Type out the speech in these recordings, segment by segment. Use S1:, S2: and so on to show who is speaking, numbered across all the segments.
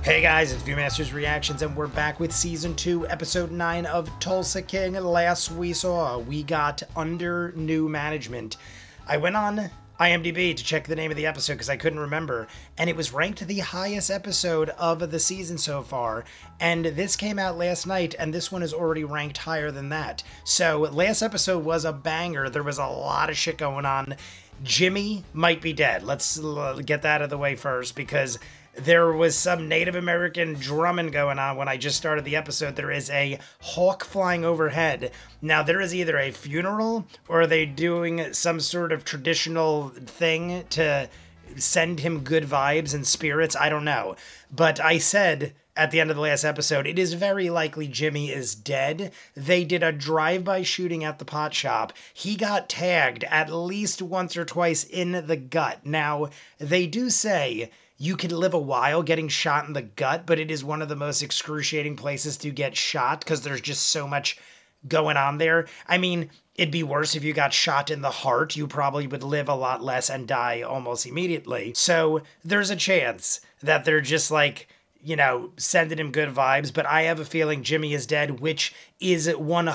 S1: Hey guys, it's Viewmasters Reactions, and we're back with Season 2, Episode 9 of Tulsa King. Last we saw, we got under new management. I went on IMDb to check the name of the episode because I couldn't remember, and it was ranked the highest episode of the season so far, and this came out last night, and this one is already ranked higher than that. So, last episode was a banger. There was a lot of shit going on. Jimmy might be dead. Let's get that out of the way first, because there was some Native American drumming going on when I just started the episode. There is a hawk flying overhead. Now, there is either a funeral or are they doing some sort of traditional thing to send him good vibes and spirits? I don't know. But I said at the end of the last episode, it is very likely Jimmy is dead. They did a drive-by shooting at the pot shop. He got tagged at least once or twice in the gut. Now, they do say you can live a while getting shot in the gut, but it is one of the most excruciating places to get shot because there's just so much going on there. I mean, it'd be worse if you got shot in the heart. You probably would live a lot less and die almost immediately. So there's a chance that they're just like, you know, sending him good vibes, but I have a feeling Jimmy is dead, which is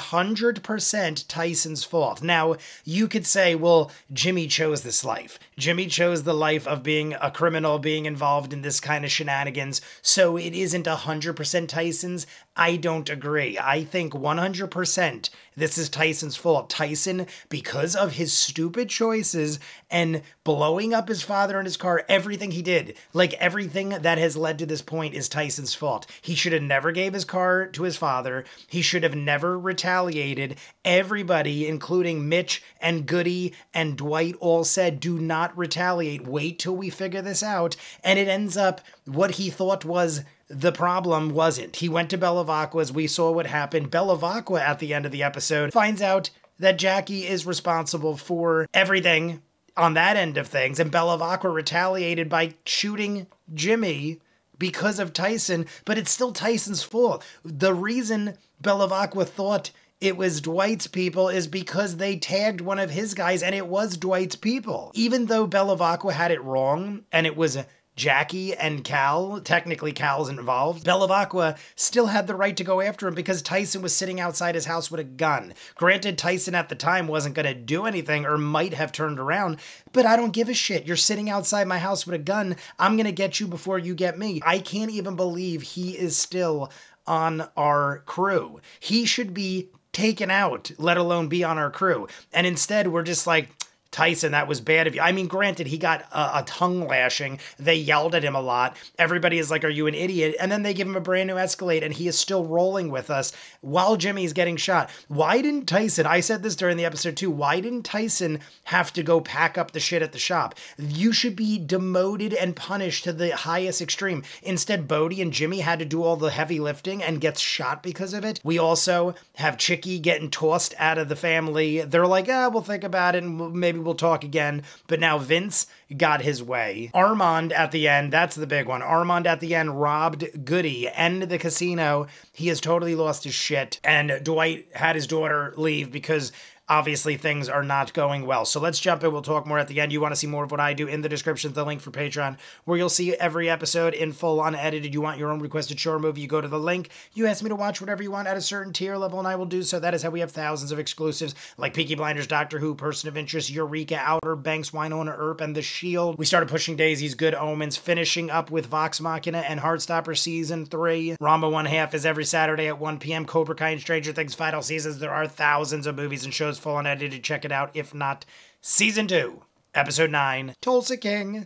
S1: 100% Tyson's fault. Now, you could say, well, Jimmy chose this life. Jimmy chose the life of being a criminal, being involved in this kind of shenanigans, so it isn't 100% Tyson's. I don't agree. I think 100% this is Tyson's fault. Tyson, because of his stupid choices and blowing up his father in his car, everything he did, like everything that has led to this point is Tyson's fault. He should have never gave his car to his father. He should have never retaliated. Everybody, including Mitch and Goody and Dwight, all said, do not retaliate. Wait till we figure this out. And it ends up what he thought was the problem wasn't. He went to Bellavacqua, as we saw what happened. Bellavacqua, at the end of the episode, finds out that Jackie is responsible for everything on that end of things, and Bellavacqua retaliated by shooting Jimmy because of Tyson, but it's still Tyson's fault. The reason Bellavacqua thought it was Dwight's people is because they tagged one of his guys, and it was Dwight's people. Even though Bellavacqua had it wrong, and it was Jackie and Cal, technically Cal's involved, Bellavacqua still had the right to go after him because Tyson was sitting outside his house with a gun. Granted, Tyson at the time wasn't going to do anything or might have turned around, but I don't give a shit. You're sitting outside my house with a gun. I'm going to get you before you get me. I can't even believe he is still on our crew. He should be taken out, let alone be on our crew. And instead, we're just like, Tyson, that was bad of you. I mean, granted, he got a tongue lashing. They yelled at him a lot. Everybody is like, are you an idiot? And then they give him a brand new Escalade, and he is still rolling with us while Jimmy's getting shot. Why didn't Tyson, I said this during the episode too, why didn't Tyson have to go pack up the shit at the shop? You should be demoted and punished to the highest extreme. Instead, Bodie and Jimmy had to do all the heavy lifting and gets shot because of it. We also have Chicky getting tossed out of the family. They're like, we'll think about it and maybe we'll talk again. But now Vince got his way. Armand at the end, that's the big one. Armand at the end robbed Goody and the casino. He has totally lost his shit. And Dwight had his daughter leave because obviously things are not going well. So let's jump in. We'll talk more at the end. You want to see more of what I do, in the description, the link for Patreon, where you'll see every episode in full, unedited. You want your own requested show or movie, you go to the link. You ask me to watch whatever you want at a certain tier level, and I will do so. That is how we have thousands of exclusives like Peaky Blinders, Doctor Who, Person of Interest, Eureka, Outer Banks, Winona Earp, and The Shield. We started pushing Daisy's Good Omens, finishing up with Vox Machina and Heartstopper Season 3. Ramba One Half is every Saturday at 1 p.m. Cobra Kai and Stranger Things final seasons. There are thousands of movies and shows full unedited. Check it out. If not, Season 2, Episode 9, Tulsa King.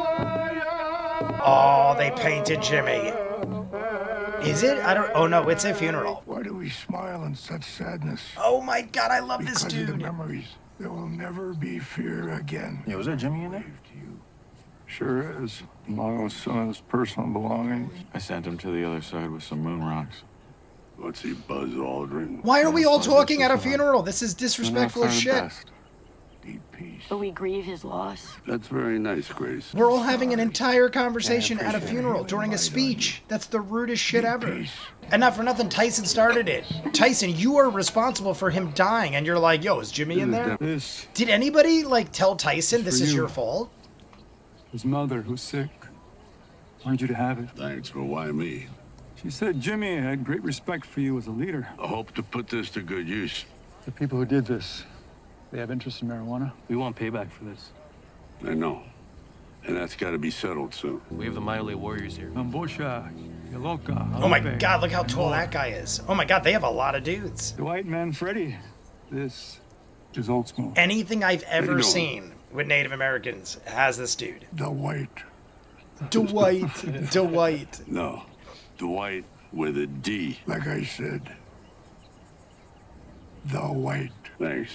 S1: Oh, they painted Jimmy. Is it? I don't... Oh, no, it's a funeral.
S2: Why do we smile in such sadness?
S1: Oh, my God, I love this dude.
S2: Because of the memories. There will never be fear again.
S3: Yeah, was there Jimmy in there?
S2: Sure is. Along with some of his personal belongings.
S3: I sent him to the other side with some moon rocks.
S2: Let's see Buzz Aldrin.
S1: Why are we all talking at a funeral? This is disrespectful as shit.
S2: Deep peace.
S4: But we grieve his loss.
S2: That's very nice, Grace.
S1: We're all having an entire conversation at a funeral during a speech. That's the rudest shit ever. And not for nothing, Tyson started it. Tyson, you are responsible for him dying, and you're like, yo, is Jimmy in there? Did anybody, like, tell Tyson this is your fault?
S5: His mother, who's sick.
S2: Wanted you to have it.
S4: Thanks, but why me?
S2: She said Jimmy had great respect for you as a leader.
S4: I hope to put this to good use.
S2: The people who did this, they have interest in marijuana.
S5: We want payback for this.
S4: I know. And that's got to be settled soon.
S5: We have the Miley Warriors here.
S2: Ambosha, Yoloka.
S1: Oh my God, look how tall that guy is. Oh my God, they have a lot of dudes.
S2: Dwight Manfredi. This is old school.
S1: Anything I've ever
S4: doing?
S1: seen with Native Americans has this dude.
S4: Dwight.
S1: Dwight.
S4: No. Dwight with a D. Like I said. Dwight. Thanks.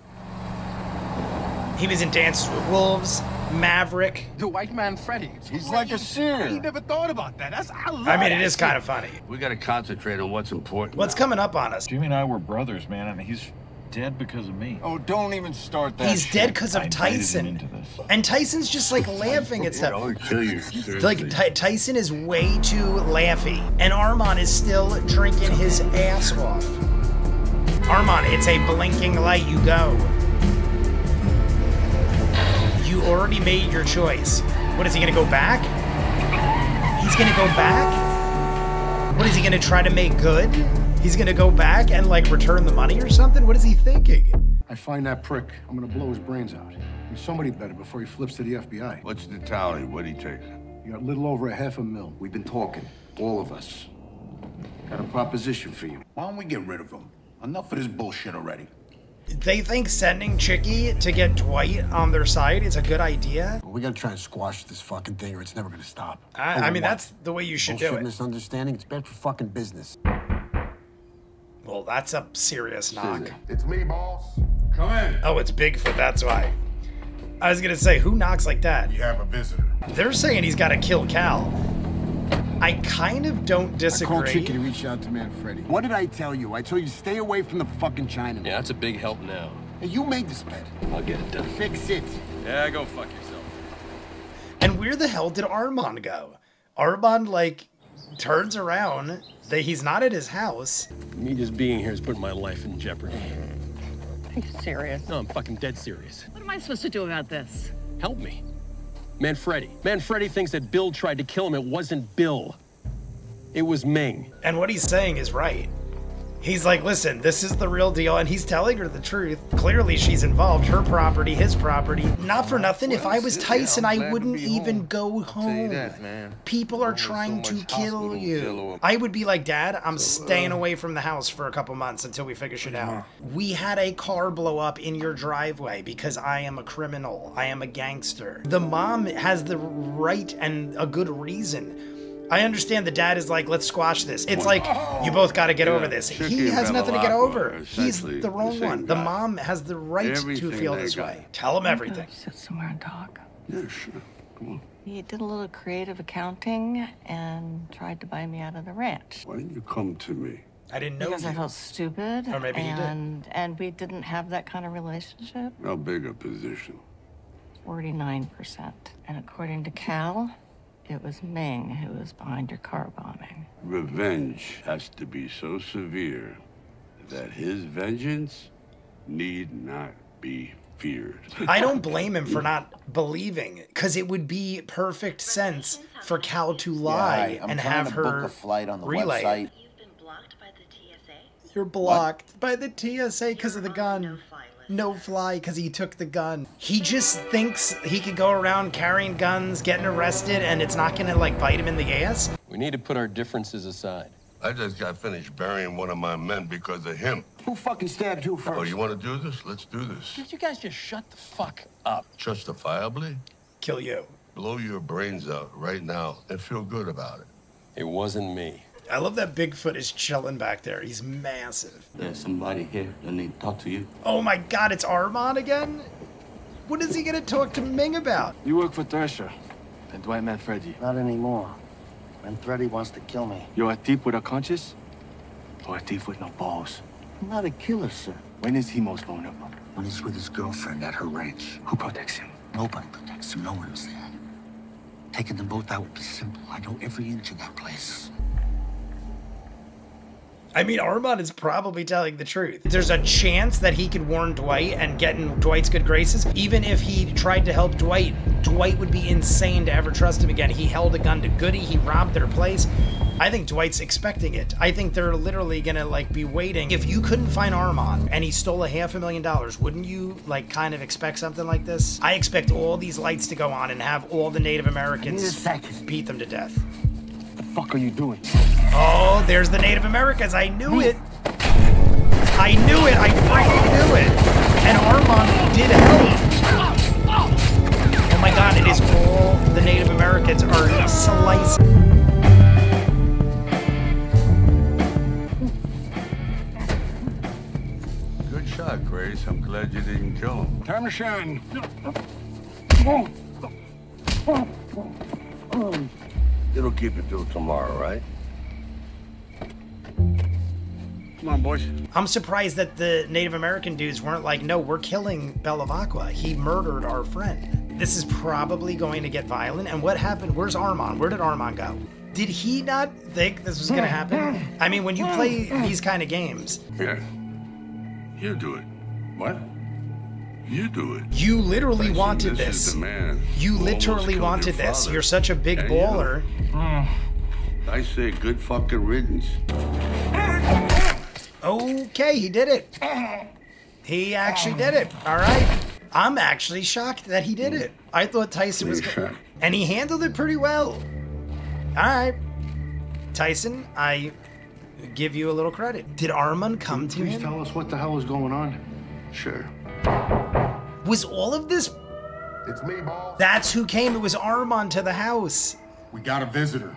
S1: He was in Dances with Wolves, Maverick.
S6: The white man, Freddy.
S4: He's like a seer.
S6: He never thought about that.
S1: I mean, it is kind of funny.
S4: We got to concentrate on what's important.
S1: What's coming up on us?
S3: Jimmy and I were brothers, man, and he's dead because of me.
S6: Oh, don't even start that.
S1: He's dead because of
S3: I invited him
S1: Tyson.
S3: into this.
S1: And Tyson's just like laughing at stuff.
S4: I'll kill you.
S1: Like Tyson is way too laughy, and Armand is still drinking his ass off. Armand, it's a blinking light. You go. You already made your choice. What is he gonna go back? He's gonna go back? What is he gonna try to make good? He's gonna go back and like return the money or something? What is he thinking?
S7: I find that prick, I'm gonna blow his brains out. There's somebody better before he flips to the FBI.
S4: What's the tally? What'd he take?
S7: You got a little over $500,000. We've been talking, all of us. Got a proposition for you.
S8: Why don't we get rid of him? Enough of this bullshit already.
S1: They think sending Chicky to get Dwight on their side is a good idea.
S8: We gotta try and squash this fucking thing or it's never gonna stop.
S1: I mean, that's the way you should do
S8: Bullshit
S1: it.
S8: misunderstanding, it's bad for fucking business.
S1: Well, that's a serious knock.
S8: It's me, boss.
S4: Come in.
S1: Oh, it's Bigfoot, that's why. I was gonna say, who knocks like that?
S8: You have a visitor.
S1: They're saying he's gotta kill Cal. I kind of don't
S8: Call
S1: disagree.
S8: Chicky to reach out to Manfredi. What did I tell you? I told you stay away from the fucking Chinaman.
S5: Yeah, that's a big help now.
S8: Hey, you made this bet.
S5: I'll get it done.
S8: Fix it.
S5: Yeah, go fuck yourself.
S1: And where the hell did Armand go? Armand, like, turns around. He's not at his house.
S5: Me just being here is putting my life in jeopardy.
S9: Are you serious?
S5: No, I'm fucking dead serious.
S9: What am I supposed to do about this?
S5: Help me. Manfredi. Manfredi thinks that Bill tried to kill him. It wasn't Bill. It was Ming.
S1: And what he's saying is right. He's like, listen, this is the real deal, and he's telling her the truth. Clearly, she's involved. Her property, his property. Not for nothing. If I was Tyson, I wouldn't even go home. People are trying to kill you. I would be like, Dad, I'm staying away from the house for a couple months until we figure shit out. We had a car blow up in your driveway because I am a criminal. I am a gangster. The mom has the right and a good reason. I understand the dad is like, let's squash this. It's like, you both got to get over this. He has nothing to get over. He's the wrong one. The mom has the right to feel this way. Tell him everything.
S9: Sit somewhere and talk.
S4: Yeah, sure. Come on.
S9: He did a little creative accounting and tried to buy me out of the ranch.
S4: Why didn't you come to me?
S1: I didn't know
S9: Because I
S1: you.
S9: felt stupid.
S1: Or maybe he did.
S9: And we didn't have that kind of relationship.
S4: How big a position?
S9: 49%. And according to Cal, it was Ming who was behind your car bombing.
S4: Revenge has to be so severe that his vengeance need not be feared.
S1: I don't blame him for not believing, because it would be perfect sense for Cal to lie
S10: I'm
S1: and
S10: trying
S1: have
S10: to
S1: her
S10: book a flight on the
S1: relay.
S10: website.
S11: You've been blocked by the TSA.
S1: You're blocked by the TSA because of the gun. No fly because he took the gun. He just thinks he could go around carrying guns, getting arrested, and it's not gonna like bite him in the ass.
S5: We need to put our differences aside.
S4: I just got finished burying one of my men because of him.
S8: Who fucking stabbed who first?
S4: Oh, you want to do this? Let's do this.
S5: Did you guys just shut the fuck up?
S4: Justifiably?
S1: Kill you.
S4: Blow your brains out right now and feel good about it.
S5: It wasn't me.
S1: I love that Bigfoot is chilling back there. He's massive.
S10: There's somebody here that need to talk to you.
S1: Oh my God, it's Armand again? What is he gonna talk to Ming about?
S5: You work for Thresher and Dwight Manfredi.
S10: Not anymore. Manfredi wants to kill me.
S5: You're a thief with a conscience? Or a thief with no balls?
S10: I'm not a killer, sir.
S5: When is he most vulnerable?
S8: When he's with his girlfriend at her ranch.
S5: Who protects him?
S8: Nobody protects him. No one was there. Taking them both out would be simple. I know every inch of that place.
S1: I mean, Armand is probably telling the truth. There's a chance that he could warn Dwight and get in Dwight's good graces. Even if he tried to help Dwight, Dwight would be insane to ever trust him again. He held a gun to Goody. He robbed their place. I think Dwight's expecting it. I think they're literally gonna like be waiting. If you couldn't find Armand and he stole $500,000, wouldn't you like kind of expect something like this? I expect all these lights to go on and have all the Native Americans beat them to death.
S8: What the fuck are you doing?
S1: Oh, there's the Native Americans. I knew it. I knew it. I freaking knew it. And Armand did help. Oh my God, it is all the Native Americans are slicing.
S4: Good shot, Grace. I'm glad you didn't kill him.
S6: Time to shine.
S10: It'll keep it till tomorrow, right?
S6: Come on, boys.
S1: I'm surprised that the Native American dudes weren't like, no, we're killing Bellavacqua. He murdered our friend. This is probably going to get violent. And what happened? Where's Armand? Where did Armand go? Did he not think this was going to happen? I mean, when you play these kind of games.
S4: Yeah. You do it. What? You do it.
S1: You literally
S4: Tyson,
S1: wanted
S4: this.
S1: this.
S4: Is the man
S1: You
S4: who
S1: literally
S4: almost killed
S1: wanted
S4: your
S1: this.
S4: father.
S1: You're such a big
S4: And
S1: baller.
S4: I say good fucking riddance.
S1: Okay, he did it. He actually did it. All right. I'm actually shocked that he did it. I thought Tyson was good. And he handled it pretty well. All right. Tyson, I give you a little credit. Did Armand come to
S7: Please
S1: him?
S7: tell us what the hell is going on.
S4: Sure.
S1: Was all of this?
S8: It's me, boss.
S1: That's who came. It was Armand to the house.
S8: We got a visitor.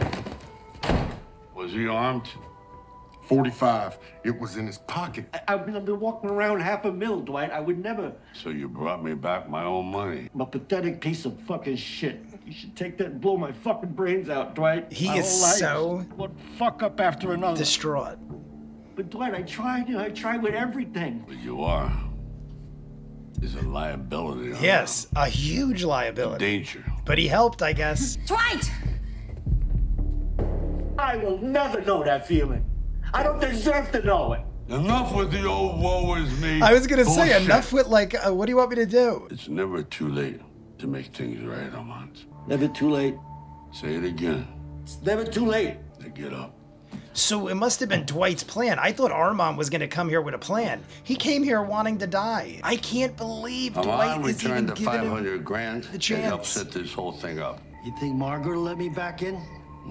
S4: Was he armed?
S8: 45. It was in his pocket.
S10: I've been walking around $500,000, Dwight. I would never.
S4: So you brought me back my own money.
S10: I'm a pathetic piece of fucking shit. You should take that and blow my fucking brains out, Dwight.
S1: He
S10: My
S1: is
S10: whole life
S1: so
S10: one fuck up after another.
S1: distraught.
S10: But Dwight, I tried with everything.
S4: But you are. Is a liability. on
S1: Yes, a huge liability.
S4: Danger.
S1: But he helped, I guess.
S12: Dwight!
S10: I will never know that feeling. I don't deserve to know it.
S4: Enough with the old woe is me.
S1: I was gonna say,
S4: bullshit.
S1: enough with like, what do you want me to do?
S4: It's never too late to make things right, Armand.
S10: Never too late.
S4: Say it again.
S10: It's never too late.
S4: Now get up.
S1: So it must have been Dwight's plan. I thought Armand was gonna come here with a plan. He came here wanting to die. I can't believe Dwight
S4: Armand
S1: is even
S4: returned the
S1: giving him
S4: 500 grand
S1: the
S4: and helped
S1: chance.
S4: set this whole thing up.
S10: You think Margaret will let me back in?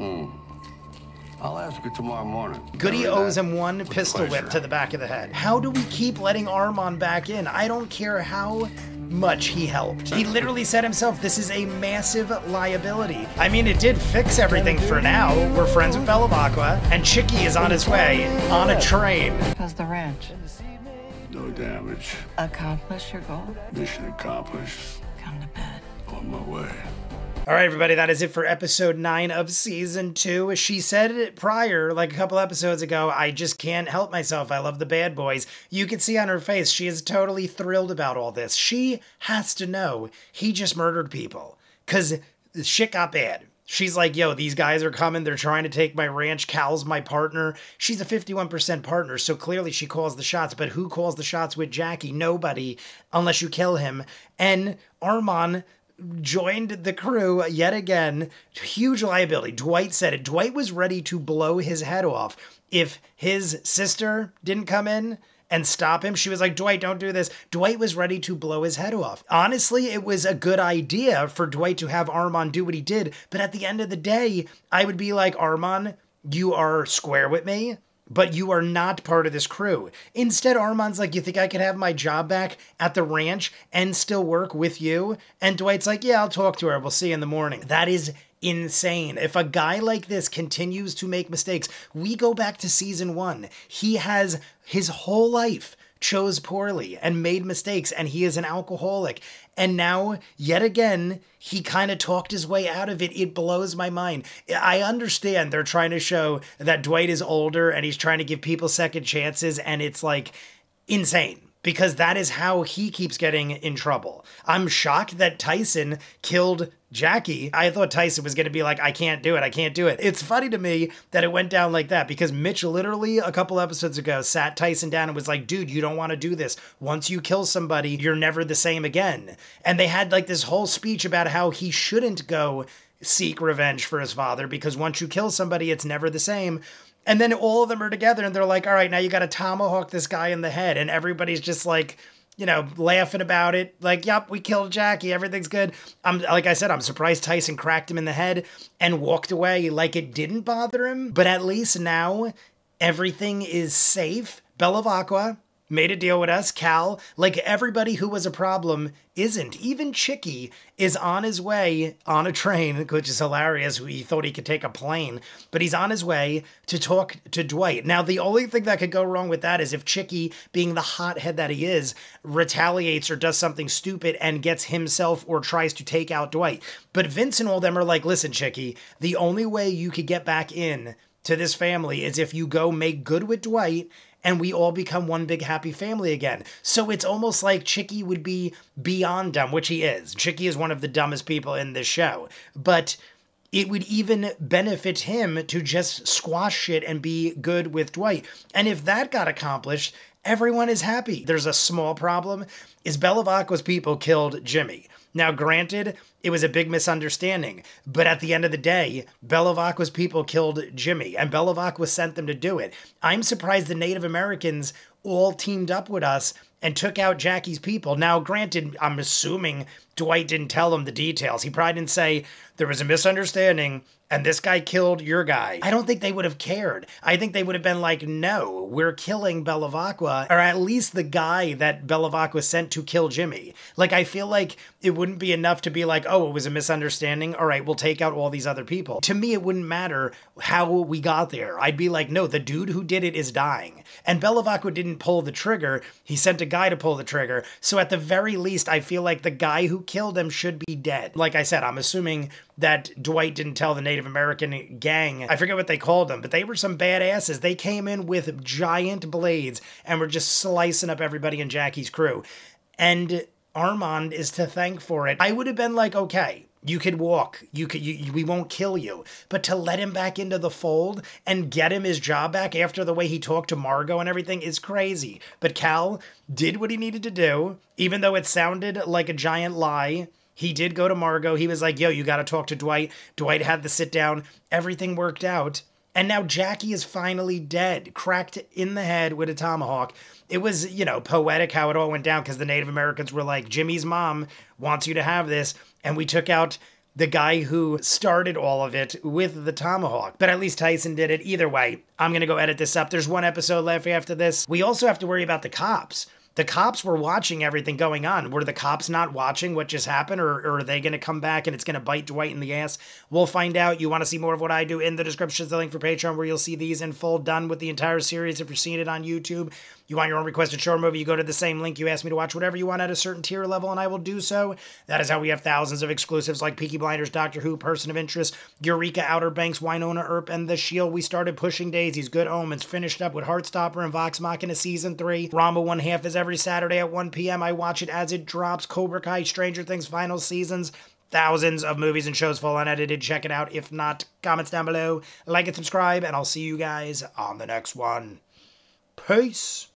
S4: I'll ask her tomorrow morning.
S1: Goody
S4: Remember
S1: owes
S4: that?
S1: him one
S4: With
S1: pistol
S4: pleasure.
S1: whip to the back of the head. How do we keep letting Armand back in? I don't care how much he helped. He literally said himself, this is a massive liability. I mean, it did fix everything for now. We're friends with Bellavacqua, and Chicky is on his way on a train.
S9: How's the ranch?
S4: No damage.
S9: Accomplish your goal?
S4: Mission accomplished.
S9: Come to bed.
S4: On my way.
S1: All right, everybody, that is it for episode 9 of season 2. She said it prior, like a couple episodes ago, I just can't help myself. I love the bad boys. You can see on her face, she is totally thrilled about all this. She has to know he just murdered people because shit got bad. She's like, yo, these guys are coming. They're trying to take my ranch. Cal's my partner. She's a 51% partner, so clearly she calls the shots. But who calls the shots with Jackie? Nobody, unless you kill him. And Armand joined the crew yet again. Huge liability. Dwight said it. Dwight was ready to blow his head off. If his sister didn't come in and stop him, she was like, Dwight, don't do this. Dwight was ready to blow his head off. Honestly, it was a good idea for Dwight to have Armand do what he did. But at the end of the day, I would be like, Armand, you are square with me, but you are not part of this crew. Instead, Armand's like, you think I could have my job back at the ranch and still work with you? And Dwight's like, yeah, I'll talk to her. We'll see you in the morning. That is insane. If a guy like this continues to make mistakes, we go back to season 1. He has his whole life chose poorly and made mistakes, and he is an alcoholic. And now, yet again, he kind of talked his way out of it. It blows my mind. I understand they're trying to show that Dwight is older and he's trying to give people second chances, and it's like insane, because that is how he keeps getting in trouble. I'm shocked that Tyson killed Jackie, I thought Tyson was going to be like, I can't do it. I can't do it. It's funny to me that it went down like that because Mitch literally a couple episodes ago sat Tyson down and was like, dude, you don't want to do this. Once you kill somebody, you're never the same again. And they had like this whole speech about how he shouldn't go seek revenge for his father because once you kill somebody, it's never the same. And then all of them are together and they're like, all right, now you got to tomahawk this guy in the head. And everybody's just like, you know, laughing about it. Like, yep, we killed Jackie. Everything's good. Like I said, I'm surprised Tyson cracked him in the head and walked away like it didn't bother him. But at least now everything is safe. Bellavacqua made a deal with us. Cal, like everybody who was a problem isn't. Even Chicky is on his way on a train, which is hilarious. He thought he could take a plane, but he's on his way to talk to Dwight. Now, the only thing that could go wrong with that is if Chicky, being the hothead that he is, retaliates or does something stupid and gets himself or tries to take out Dwight. But Vince and all them are like, listen, Chicky, the only way you could get back in to this family is if you go make good with Dwight and we all become one big happy family again. So it's almost like Chicky would be beyond dumb, which he is. Chicky is one of the dumbest people in this show. But it would even benefit him to just squash shit and be good with Dwight. And if that got accomplished, everyone is happy. There's a small problem, is Bellavacqua's people killed Jimmy. Now, granted, it was a big misunderstanding, but at the end of the day, Bellavacqua's people killed Jimmy, and Bellavacqua sent them to do it. I'm surprised the Native Americans all teamed up with us and took out Jackie's people. Now, granted, I'm assuming Dwight didn't tell them the details. He probably didn't say, there was a misunderstanding, and this guy killed your guy. I don't think they would have cared. I think they would have been like, no, we're killing Bellavacqua, or at least the guy that Bellavacqua sent to kill Jimmy. Like, I feel like it wouldn't be enough to be like, oh, it was a misunderstanding. All right, we'll take out all these other people. To me, it wouldn't matter how we got there. I'd be like, no, the dude who did it is dying. And Bellavacqua didn't pull the trigger. He sent a guy to pull the trigger. So at the very least, I feel like the guy who killed him should be dead. Like I said, I'm assuming that Dwight didn't tell the Native American gang. I forget what they called them, but they were some badasses. They came in with giant blades and were just slicing up everybody in Jackie's crew. And Armand is to thank for it. I would have been like, okay, you could walk. We won't kill you. But to let him back into the fold and get him his job back after the way he talked to Margot and everything is crazy. But Cal did what he needed to do, even though it sounded like a giant lie. He did go to Margot. He was like, yo, you got to talk to Dwight. Dwight had the sit down. Everything worked out. And now Jackie is finally dead, cracked in the head with a tomahawk. It was, you know, poetic how it all went down because the Native Americans were like, Jimmy's mom wants you to have this. And we took out the guy who started all of it with the tomahawk. But at least Tyson did it. Either way, I'm going to go edit this up. There's one episode left after this. We also have to worry about the cops. The cops were watching everything going on. Were the cops not watching what just happened, or are they going to come back and it's going to bite Dwight in the ass? We'll find out. You want to see more of what I do? In the description is the link for Patreon where you'll see these in full, done with the entire series if you're seeing it on YouTube. You want your own requested short movie, you go to the same link. You ask me to watch whatever you want at a certain tier level, and I will do so. That is how we have thousands of exclusives like Peaky Blinders, Doctor Who, Person of Interest, Eureka, Outer Banks, Winona Earp, and The Shield. We started pushing Daisies, Good Omens, finished up with Heartstopper and Vox Machina Season 3. Rama 1/2 is every Saturday at 1 p.m. I watch it as it drops. Cobra Kai, Stranger Things, final seasons. Thousands of movies and shows full unedited. Check it out. If not, comments down below. Like and subscribe, and I'll see you guys on the next one. Peace.